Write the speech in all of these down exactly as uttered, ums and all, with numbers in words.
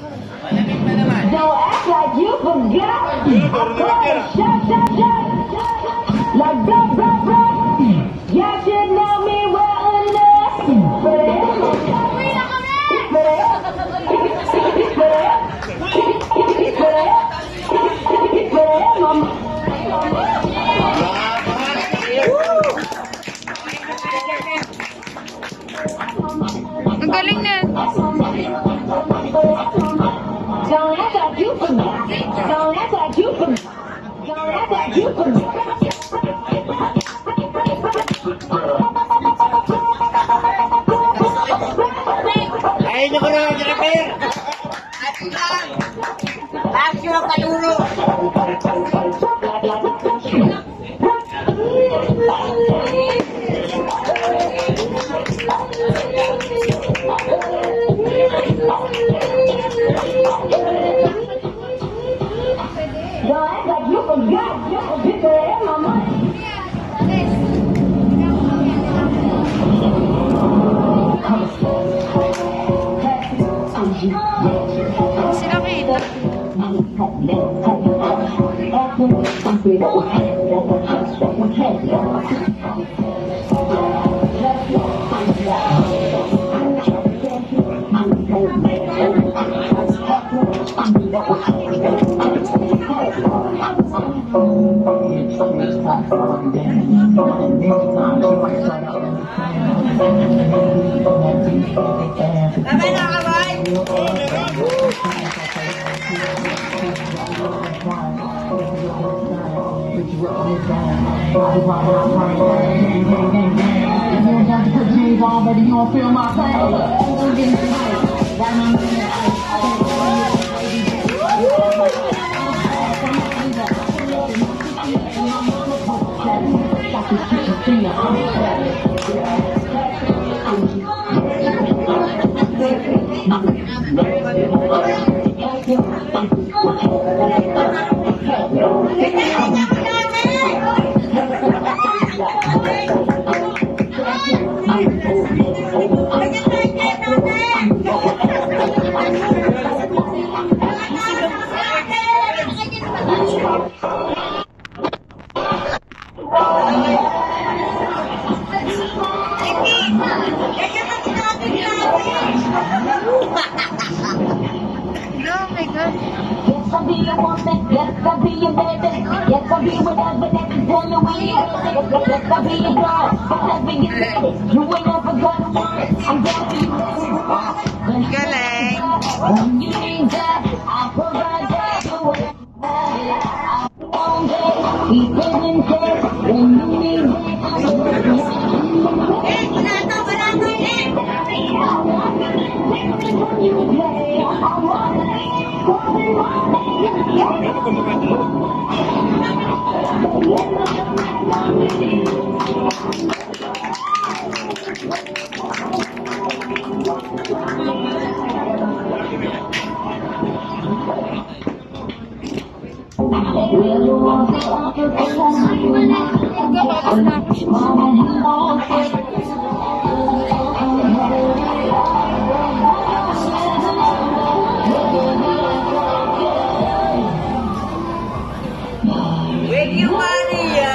Don't act like you forgot. Shut, shut, shut. Like blah, blah, blah. Y'all should know me well enough. Ang galing na. Don't act like you forgot. Don't act like you forgot. Don't act like you forgot. Ay, nyo ko naman, Jennifer! At lang! Lagi yung kaluro! Don't act like you forgot. Put that in my mind. Sila kita. Tama na, kabay! Already gonna feel my pain. Oh my God. Yes, I'll be your woman. Yes, I'll be your baby. Yes, I'll be whatever that you tell me when you yes, yes, I'll be your girl. Yes, I'll be your baby. You ain't never gonna want it. I'm gonna be your Galing. when you need that, I'll provide that for whatever. All day, keep it in care. When you need With you, Maria!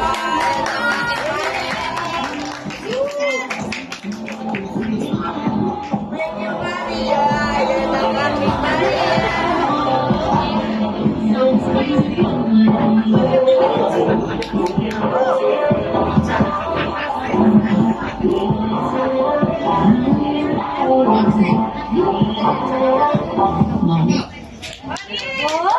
With you, Maria! Yan ang aming Maria! Oh!